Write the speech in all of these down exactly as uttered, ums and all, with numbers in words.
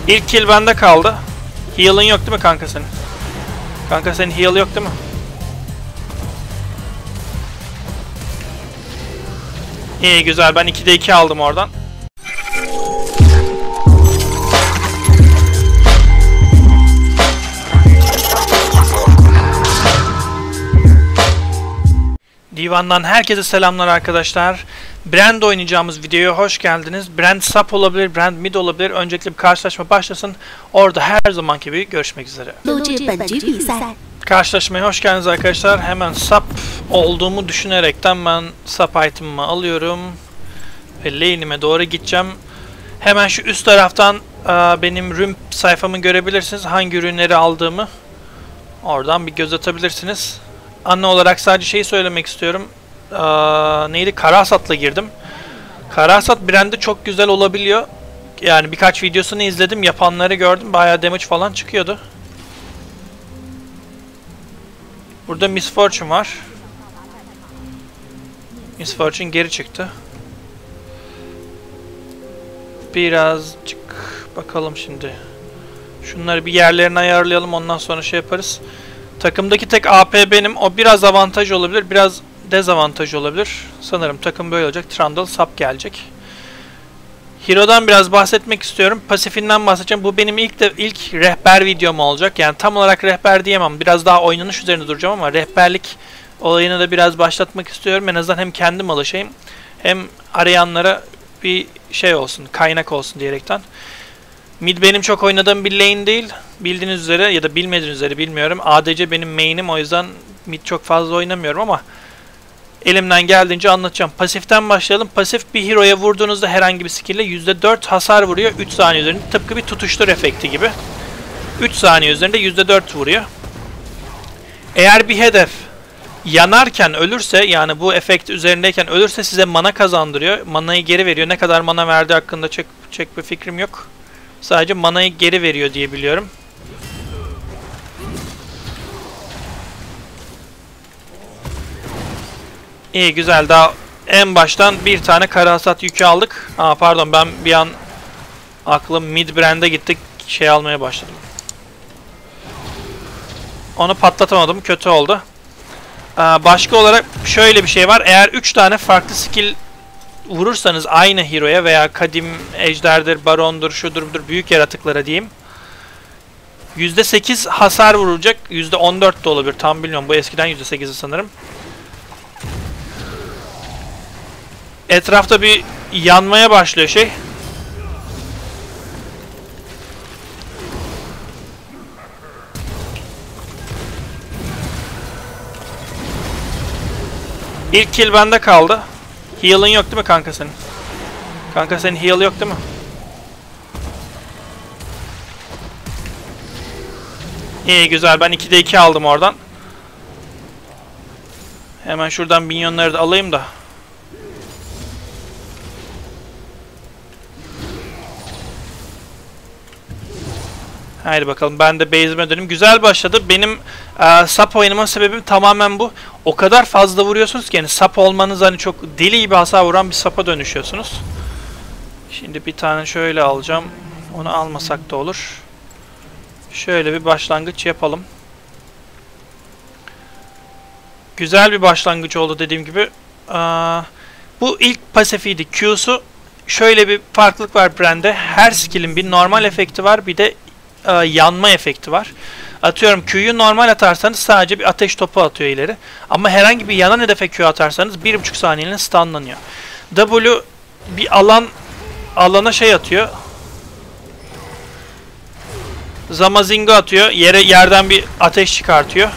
İlk kill bende kaldı. Heal'ın yok değil mi kanka senin? Kanka senin heal yok değil mi? İyi güzel, ben ikide iki aldım oradan. Divan'dan herkese selamlar arkadaşlar. Brand oynayacağımız videoya hoş geldiniz. Brand sap olabilir, Brand mid olabilir. Öncelikle bir karşılaşma başlasın. Orada her zamanki gibi görüşmek üzere. Karşılaşmaya hoş geldiniz arkadaşlar. Hemen sap olduğumu düşünerekten ben sap item'ımı alıyorum. Ve lane'ime doğru gideceğim. Hemen şu üst taraftan benim rüm sayfamı görebilirsiniz. Hangi ürünleri aldığımı. Oradan bir göz atabilirsiniz. Anne olarak sadece şeyi söylemek istiyorum. Ee, neydi? Karahasat'la girdim. Karahasat Brand'de çok güzel olabiliyor. Yani birkaç videosunu izledim. Yapanları gördüm. Bayağı damage falan çıkıyordu. Burada Miss Fortune var. Miss Fortune geri çıktı. Birazcık bakalım şimdi. Şunları bir yerlerine ayarlayalım. Ondan sonra şey yaparız. Takımdaki tek A P benim. O biraz avantaj olabilir. Biraz dezavantaj olabilir. Sanırım takım böyle olacak. Trundle sap gelecek. Hero'dan biraz bahsetmek istiyorum. Pasifinden bahsedeceğim. Bu benim ilk de ilk rehber videom olacak. Yani tam olarak rehber diyemem. Biraz daha oynanış üzerinde duracağım ama rehberlik olayını da biraz başlatmak istiyorum. En azından hem kendim alışayım hem arayanlara bir şey olsun, kaynak olsun diyerekten. Mid benim çok oynadığım bir lane değil. Bildiğiniz üzere ya da bilmediğiniz üzere bilmiyorum. A D C benim main'im, o yüzden mid çok fazla oynamıyorum ama elimden geldiğince anlatacağım. Pasiften başlayalım. Pasif bir hero'ya vurduğunuzda herhangi bir skill ile yüzde dört hasar vuruyor üç saniye üzerinde. Tıpkı bir tutuştur efekti gibi. üç saniye üzerinde yüzde dört vuruyor. Eğer bir hedef yanarken ölürse, yani bu efekt üzerindeyken ölürse size mana kazandırıyor. Manayı geri veriyor. Ne kadar mana verdiği hakkında çek, çek bir fikrim yok. Sadece manayı geri veriyor diye biliyorum. İyi güzel, daha en baştan bir tane karahasat yükü aldık. Aa pardon, ben bir an aklım mid brand'e gitti, şey almaya başladım. Onu patlatamadım, kötü oldu. Aa, başka olarak şöyle bir şey var. Eğer üç tane farklı skill vurursanız aynı hero'ya veya kadim ejderdir, barondur, şudur budur, büyük yaratıklara diyeyim, yüzde sekiz hasar vurulacak. yüzde on dört de olabilir, tam bilmiyorum. Bu eskiden yüzde sekizdi sanırım. Etrafta bir yanmaya başlıyor şey. İlk kill bende kaldı. Heal'ın yok değil mi kanka senin? Kanka senin heal yok değil mi? İyi güzel, ben ikide iki aldım oradan. Hemen şuradan minyonları da alayım da. Haydi bakalım, ben de base'ime döneyim. Güzel başladı. Benim e, sap oynama sebebim tamamen bu. O kadar fazla vuruyorsunuz ki yani sap olmanız, hani çok deli gibi hasar vuran bir sapa dönüşüyorsunuz. Şimdi bir tane şöyle alacağım. Onu almasak da olur. Şöyle bir başlangıç yapalım. Güzel bir başlangıç oldu dediğim gibi. E, bu ilk pasifiydi. Q'su. Şöyle bir farklılık var Brand'de. Her skill'in bir normal efekti var, bir de yanma efekti var. Atıyorum Q'yu normal atarsanız sadece bir ateş topu atıyor ileri. Ama herhangi bir yanan hedefe Q atarsanız bir buçuk saniyeliğine stunlanıyor. W bir alan alana şey atıyor. Zamazingo atıyor. Yere yerden bir ateş çıkartıyor.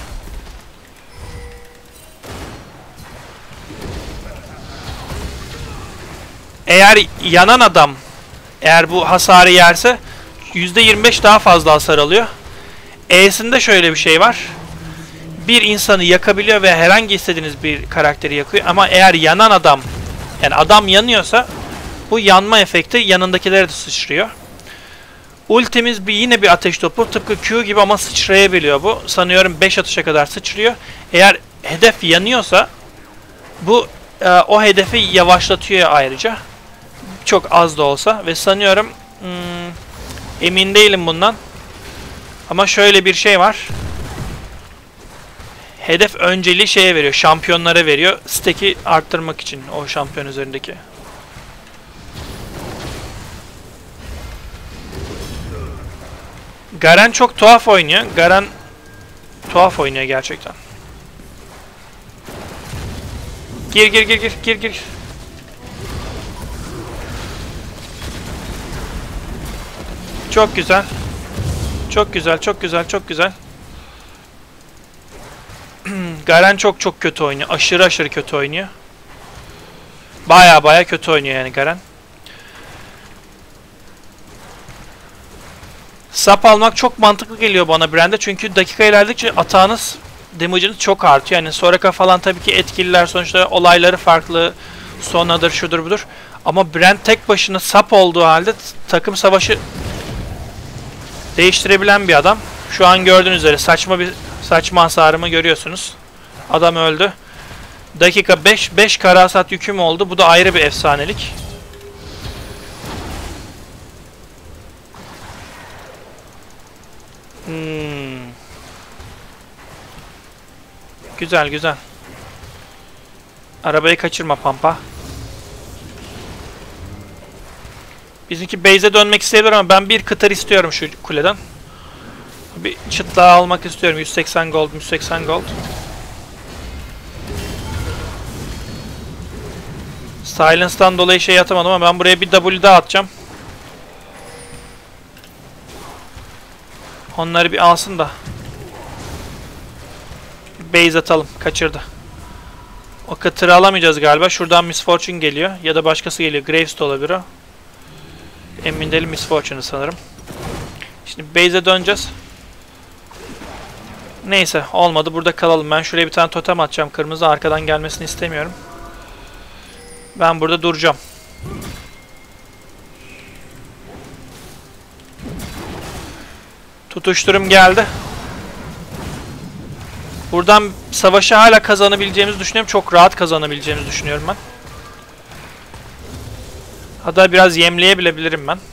Eğer yanan adam eğer bu hasarı yerse yüzde yirmi beş daha fazla hasar alıyor. E'sinde şöyle bir şey var. Bir insanı yakabiliyor ve herhangi istediğiniz bir karakteri yakıyor. Ama eğer yanan adam, yani adam yanıyorsa bu yanma efekti yanındakilere de sıçrıyor. Ultimiz bir yine bir ateş topu. Tıpkı Q gibi ama sıçrayabiliyor bu. Sanıyorum beş atışa kadar sıçrıyor. Eğer hedef yanıyorsa bu e, o hedefi yavaşlatıyor ayrıca. Çok az da olsa ve sanıyorum hmm, Emin değilim bundan. Ama şöyle bir şey var. Hedef önceliği şeye veriyor. Şampiyonlara veriyor. Stack'i arttırmak için o şampiyon üzerindeki. Garen çok tuhaf oynuyor. Garen tuhaf oynuyor gerçekten. Gir gir gir gir gir gir. Çok güzel. Çok güzel, çok güzel, çok güzel. Garen çok çok kötü oynuyor. Aşırı aşırı kötü oynuyor. Baya baya kötü oynuyor yani Garen. Sap almak çok mantıklı geliyor bana Brand'e. Çünkü dakika ilerledikçe atağınız, damage'ınız çok artıyor. Yani Soraka falan tabii ki etkililer. Sonuçta olayları farklı. Sonradır, şudur budur. Ama Brand tek başına sap olduğu halde takım savaşı değiştirebilen bir adam. Şu an gördüğünüz üzere saçma bir saçma hasarımı görüyorsunuz. Adam öldü. Dakika beş, beş kara hasat yüküm oldu. Bu da ayrı bir efsanelik. Hmm. Güzel güzel. Arabayı kaçırma Pampa. Bizimki base'e dönmek isteyebilir ama ben bir kıtır istiyorum şu kuleden. Bir çıtlağı almak istiyorum. yüz seksen gold, yüz seksen gold. Silence'dan dolayı şey atamadım ama ben buraya bir W daha atacağım. Onları bir alsın da. Base atalım. Kaçırdı. O kıtırı alamayacağız galiba. Şuradan Miss Fortune geliyor. Ya da başkası geliyor. Graves de olabilir o. Emin değilim, Miss Fortune'ı sanırım. Şimdi base'e döneceğiz. Neyse olmadı. Burada kalalım. Ben şuraya bir tane totem atacağım. Kırmızı arkadan gelmesini istemiyorum. Ben burada duracağım. Tutuşturum geldi. Buradan savaşı hala kazanabileceğimizi düşünüyorum. Çok rahat kazanabileceğimizi düşünüyorum ben. Hatta biraz yemleyebilebilirim ben.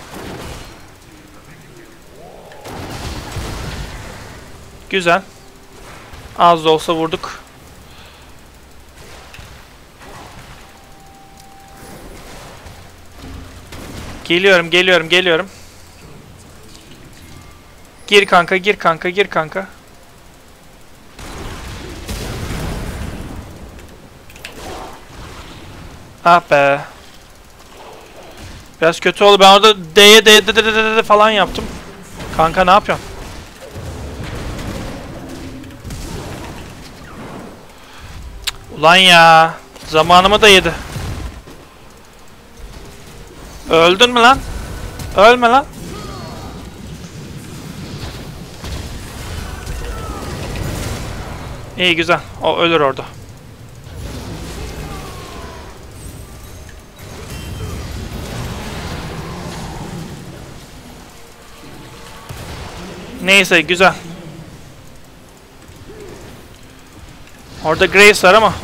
Güzel. Az da olsa vurduk. Geliyorum, geliyorum, geliyorum. Gir kanka, gir kanka, gir kanka. Ah be. Biraz kötü oldu. Ben orada D'ye D, D, D, D, D falan yaptım. Kanka ne yapıyorsun? Ulan ya. Zamanımı da yedi. Öldün mü lan? Ölme lan. İyi güzel. O ölür orada. Neyse güzel. Orada Graves var ama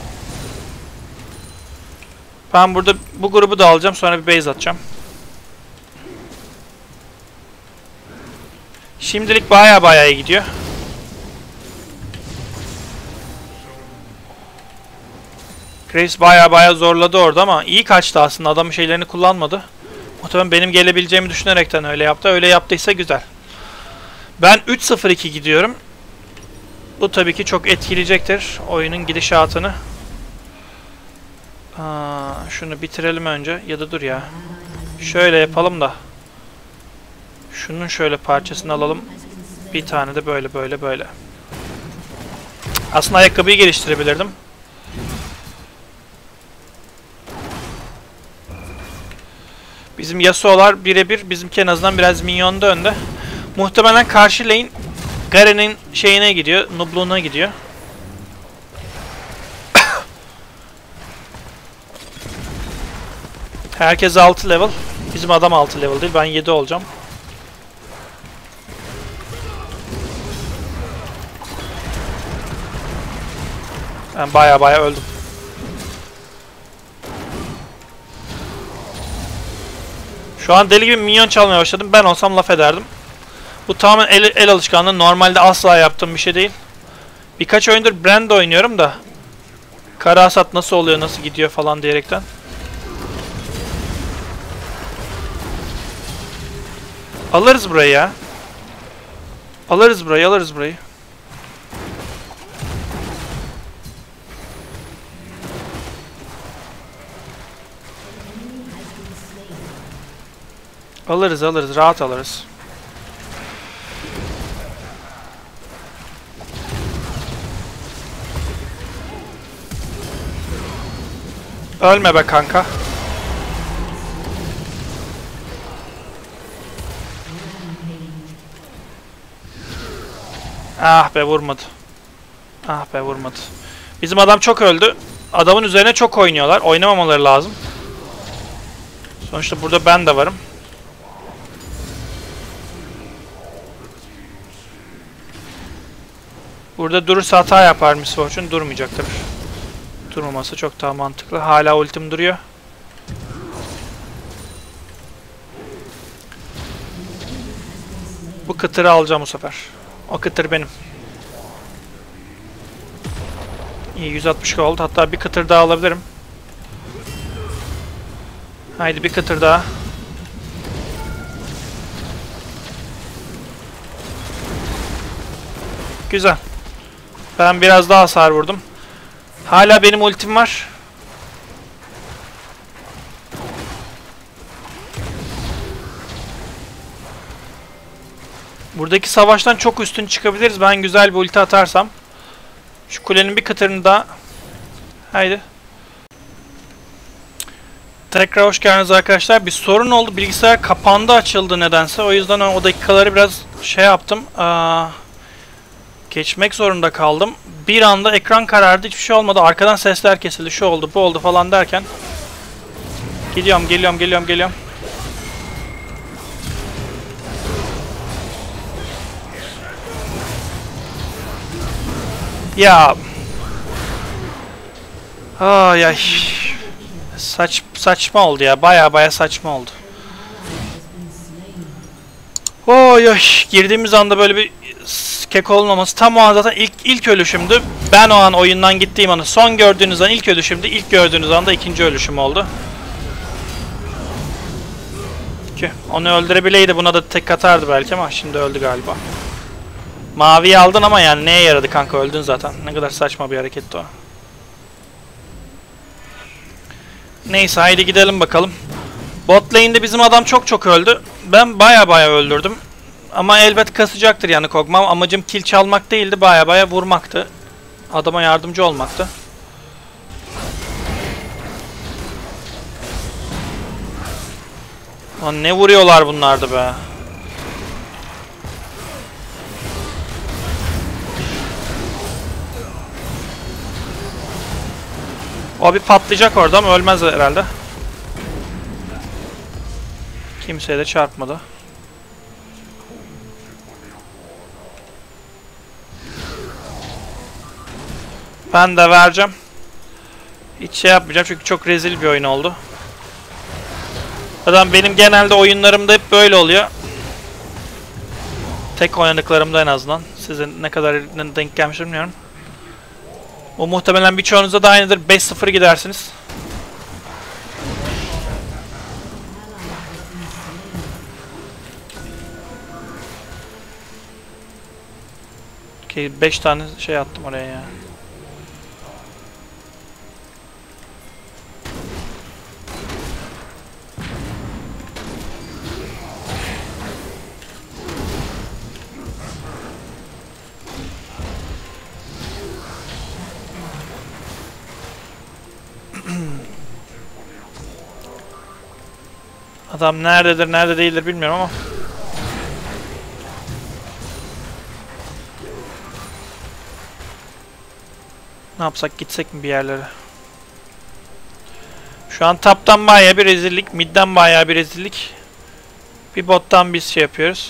ben burada bu grubu da alacağım, sonra bir base atacağım. Şimdilik baya baya iyi gidiyor. Graves baya baya zorladı orada ama iyi kaçtı aslında. Adamın şeylerini kullanmadı. Muhtemelen benim gelebileceğimi düşünerekten öyle yaptı. Öyle yaptıysa güzel. Ben üç sıfır iki gidiyorum. Bu tabii ki çok etkileyecektir oyunun gidişatını. Aa, şunu bitirelim önce. Ya da dur ya. Şöyle yapalım da. Şunun şöyle parçasını alalım. Bir tane de böyle böyle böyle. Aslında ayakkabıyı geliştirebilirdim. Bizim Yasuo'lar birebir. Bizimki en azından biraz minyonda önde. Muhtemelen karşı lane Garen'in şeyine gidiyor. Nubluğuna gidiyor. Herkes altı level. Bizim adam altı level değil. Ben yedi olacağım. Ben baya baya öldüm. Şu an deli gibi minyon çalmaya başladım. Ben olsam laf ederdim. Bu tamamen el, el alışkanlığı. Normalde asla yaptığım bir şey değil. Birkaç oyundur Brand oynuyorum da. Kara hasat nasıl oluyor, nasıl gidiyor falan diyerekten. Alırız burayı ya. Alırız burayı, alırız burayı. Alırız, alırız. Rahat alırız. Ölme be kanka. Ah be vurmadı. Ah be vurmadı. Bizim adam çok öldü. Adamın üzerine çok oynuyorlar. Oynamamaları lazım. Sonuçta burada ben de varım. Burada durursa hata yapar Miss Fortune. Durmayacaktır. Durmaması çok daha mantıklı. Hala ultim duruyor. Bu kıtırı alacağım bu sefer. O kıtır benim. İyi, yüz altmış oldu. Hatta bir kıtır daha alabilirim. Haydi bir kıtır daha. Güzel. Ben biraz daha hasar vurdum. Hala benim ultim var. Buradaki savaştan çok üstün çıkabiliriz. Ben güzel bir ulti atarsam. Şu kulenin bir kıtırını daha. Haydi. Tekrar hoş geldiniz arkadaşlar. Bir sorun oldu. Bilgisayar kapandı, açıldı nedense. O yüzden o dakikaları biraz şey yaptım. Aa, geçmek zorunda kaldım. Bir anda ekran karardı. Hiçbir şey olmadı. Arkadan sesler kesildi. Şu oldu, bu oldu falan derken. Geliyorum, geliyorum, geliyorum, geliyorum. Ya. Ay ay. Saç, saçma oldu ya. Baya baya saçma oldu. Oy oy. Girdiğimiz anda böyle bir kek olmaması. Tam o an zaten ilk, ilk ölüşümdü. Ben o an oyundan gittiğim anı. Son gördüğünüz an ilk ölüşümdü. İlk gördüğünüz anda ikinci ölüşüm oldu. Ki onu öldürebileydi. Buna da tek atardı belki ama şimdi öldü galiba. Maviyi aldın ama yani neye yaradı kanka, öldün zaten. Ne kadar saçma bir hareketti o. Neyse haydi gidelim bakalım. Bot lane'de bizim adam çok çok öldü. Ben baya baya öldürdüm. Ama elbet kasacaktır yani Kog'Maw. Amacım kill çalmak değildi, baya baya vurmaktı. Adama yardımcı olmaktı. Lan ne vuruyorlar bunlardı be. O bir patlayacak orada ama ölmez herhalde. Kimseye de çarpmadı. Ben de vereceğim. Hiç şey yapmayacağım çünkü çok rezil bir oyun oldu. Zaten benim genelde oyunlarımda hep böyle oluyor. Tek oynadıklarımda en azından. Sizin ne kadar denk gelmiş bilmiyorum. O muhtemelen birçoğunuzda da aynıdır. beş sıfır gidersiniz. Okey, beş tane şey attım oraya ya. Adam nerededir, nerede değildir bilmiyorum ama. Ne yapsak, gitsek mi bir yerlere? Şu an taptan bayağı bir rezillik, midden bayağı bir rezillik. Bir bottan biz şey yapıyoruz.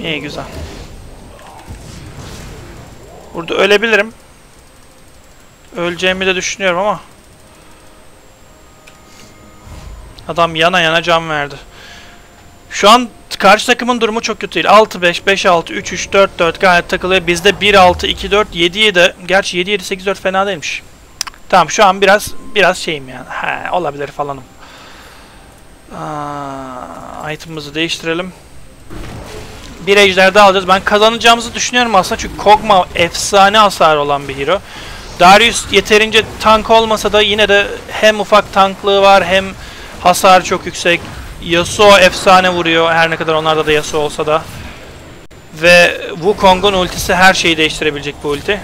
İyi, güzel. Burada ölebilirim. Öleceğimi de düşünüyorum ama. Adam yana yana can verdi. Şu an karşı takımın durumu çok kötü değil. altı beş, beş altı, üç üç, dört dört gayet takılıyor. Bizde bir altı, iki dört, yedi yedi. Gerçi yedi yedi, sekiz dört fena değilmiş. Tamam, şu an biraz biraz şeyim yani. He, olabilir falanım. Aa, item'ımızı değiştirelim. Bir ejder daha alacağız. Ben kazanacağımızı düşünüyorum aslında çünkü Kog'Maw efsane hasar olan bir hero. Darius yeterince tank olmasa da yine de hem ufak tanklığı var hem hasar çok yüksek. Yasuo efsane vuruyor her ne kadar onlarda da Yasuo olsa da. Ve Wukong'un ultisi her şeyi değiştirebilecek bu ulti.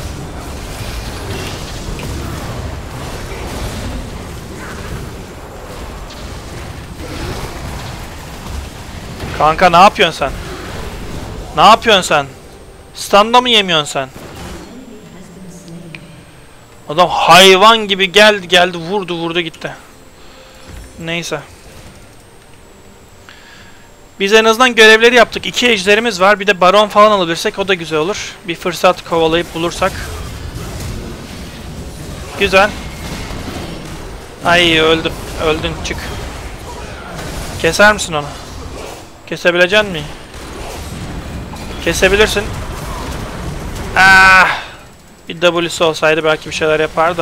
Kanka ne yapıyorsun sen? Ne yapıyorsun sen? Standa mı yemiyorsun sen? Adam hayvan gibi geldi geldi vurdu vurdu gitti. Neyse. Biz en azından görevleri yaptık. İki ejderimiz var. Bir de baron falan alabilirsek o da güzel olur. Bir fırsat kovalayıp bulursak. Güzel. Ay öldüm. Öldün, çık. Keser misin onu? Kesebilecek misin? Kesebilirsin. Ah! Bir W'si olsaydı belki bir şeyler yapardı.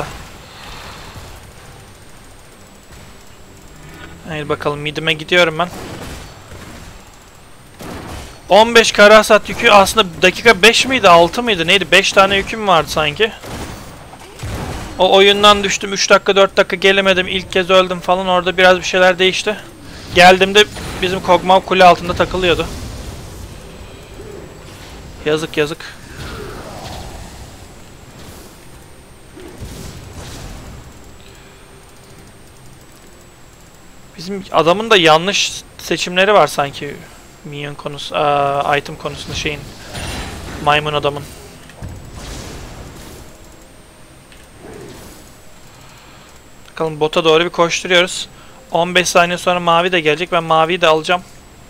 Hayır bakalım, midime gidiyorum ben. on beş kara hasat yükü aslında dakika beş miydi, altı mıydı neydi? beş tane yüküm vardı sanki. O oyundan düştüm, üç dakika dört dakika gelemedim, ilk kez öldüm falan, orada biraz bir şeyler değişti. Geldiğimde bizim Kog'Maw kule altında takılıyordu. Yazık yazık. Bizim adamın da yanlış seçimleri var sanki. Minyon konusu, aa, item konusunda şeyin. Maymun adamın. Bakalım, bota doğru bir koşturuyoruz. on beş saniye sonra mavi de gelecek. Ben maviyi de alacağım.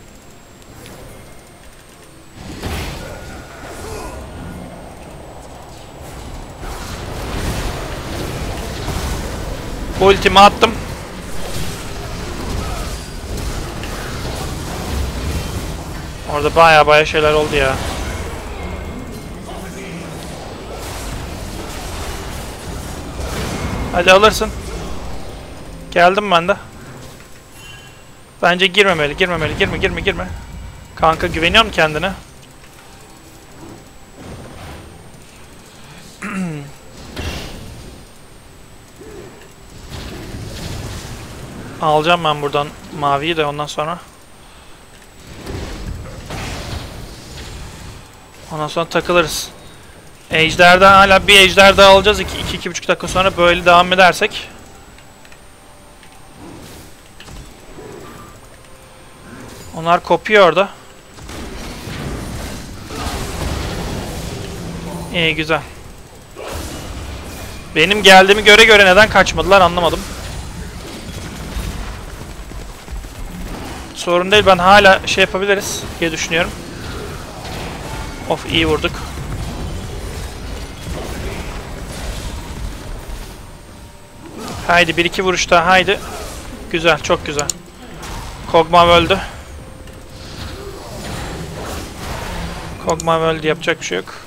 Ultimi attım. Orada baya baya şeyler oldu ya. Hadi alırsın. Geldim ben de. Bence girmemeli, girmemeli, girme, girme, girme. Kanka güveniyor musun kendine? Alacağım ben buradan maviyi de ondan sonra. Ondan sonra takılırız. Ejderden hala bir ejder daha alacağız. iki iki iki buçuk dakika sonra böyle devam edersek. Onlar kopuyor orada. İyi, güzel. Benim geldiğimi göre göre neden kaçmadılar anlamadım. Sorun değil, ben hala şey yapabiliriz diye düşünüyorum. Of, iyi vurduk. Haydi bir iki vuruş daha, haydi. Güzel, çok güzel. Kog'Maw öldü. Kog'Maw öldü, yapacak bir şey yok.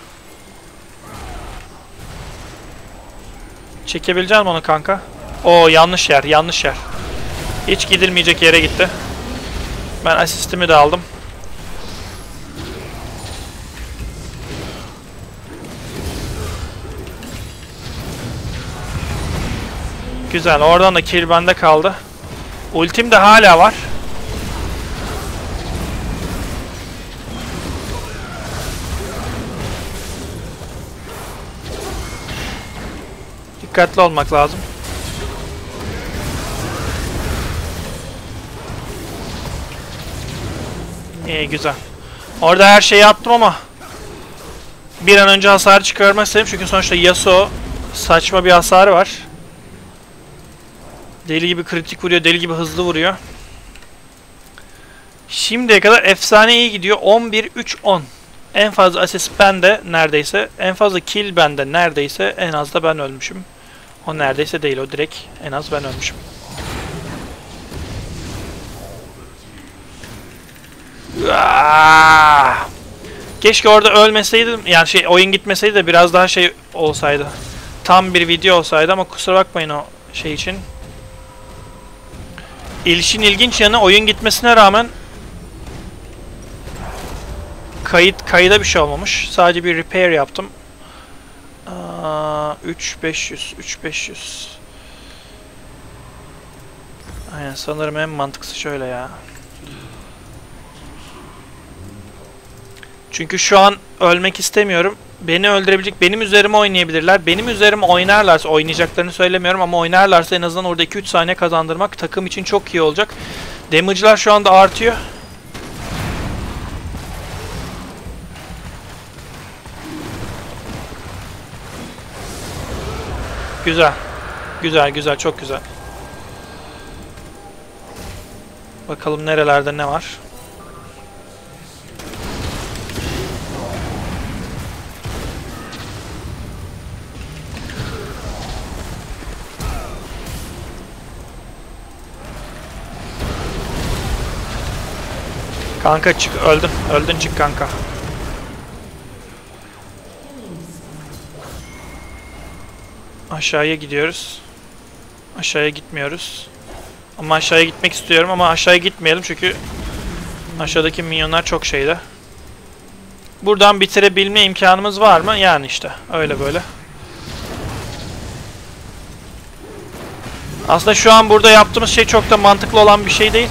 Çekebilecek misin onu kanka? Oo, yanlış yer, yanlış yer. Hiç gidilmeyecek yere gitti. Ben asistimi de aldım. Güzel, oradan da kill bende kaldı. Ultim de hala var. Dikkatli olmak lazım. İyi, güzel. Orada her şeyi attım ama bir an önce hasar çıkarmak istedim çünkü sonuçta Yasuo saçma bir hasarı var. Deli gibi kritik vuruyor, deli gibi hızlı vuruyor. Şimdiye kadar efsane iyi gidiyor. on bir üç on. En fazla asist bende neredeyse. En fazla kill bende neredeyse. En az da ben ölmüşüm. O neredeyse değil, o direkt en az ben ölmüşüm. Aaaa! Keşke orada ölmeseydim. Yani şey, oyun gitmeseydi de biraz daha şey olsaydı. Tam bir video olsaydı ama kusura bakmayın o şey için. İlişin ilginç yanı, oyun gitmesine rağmen kayıt kayıda bir şey olmamış. Sadece bir repair yaptım. Aa, üç bin beş yüz, üç bin beş yüz. Aynen, sanırım en mantıklısı şöyle ya. Çünkü şu an ölmek istemiyorum. Beni öldürebilecek, benim üzerime oynayabilirler. Benim üzerime oynarlarsa, oynayacaklarını söylemiyorum ama oynarlarsa en azından orada iki üç saniye kazandırmak takım için çok iyi olacak. Damage'lar şu anda artıyor. Güzel. Güzel, güzel, çok güzel. Bakalım nerelerde ne var. Kanka çık, öldün. Öldün, çık kanka. Aşağıya gidiyoruz. Aşağıya gitmiyoruz. Ama aşağıya gitmek istiyorum ama aşağıya gitmeyelim çünkü aşağıdaki minyonlar çok şeyde. Buradan bitirebilme imkanımız var mı? Yani işte öyle böyle. Aslında şu an burada yaptığımız şey çok da mantıklı olan bir şey değil.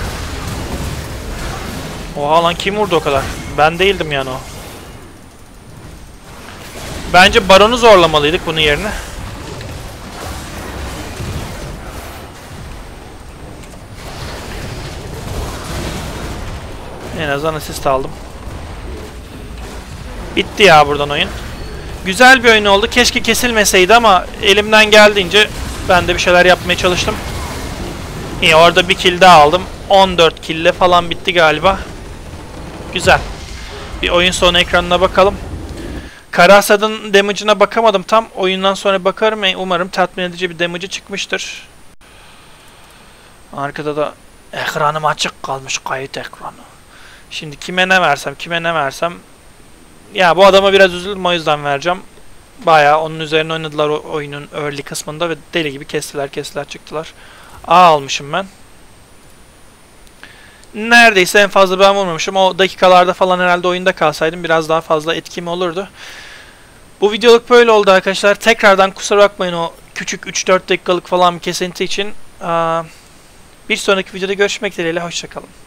Oha lan, kim vurdu o kadar? Ben değildim yani o. Bence baronu zorlamalıydık bunun yerine. En azından asist aldım. Bitti ya buradan oyun. Güzel bir oyun oldu. Keşke kesilmeseydi ama elimden geldiğince ben de bir şeyler yapmaya çalıştım. İyi, orada bir kill daha aldım. on dört kill'le falan bitti galiba. Güzel. Bir oyun sonu ekranına bakalım. Karasad'ın damage'ına bakamadım tam. Oyundan sonra bakarım. Umarım tatmin edici bir damage'ı çıkmıştır. Arkada da ekranım açık kalmış. Kayıt ekranı. Şimdi kime ne versem, kime ne versem. Ya bu adama biraz üzüldüm, o yüzden vereceğim. Bayağı onun üzerine oynadılar o oyunun early kısmında ve deli gibi kestiler kestiler çıktılar. A almışım ben. Neredeyse en fazla ben vurmamışım. O dakikalarda falan herhalde oyunda kalsaydım biraz daha fazla etkim olurdu. Bu videoluk böyle oldu arkadaşlar. Tekrardan kusura bakmayın o küçük üç dört dakikalık falan bir kesinti için. Bir sonraki videoda görüşmek dileğiyle. Hoşça kalın.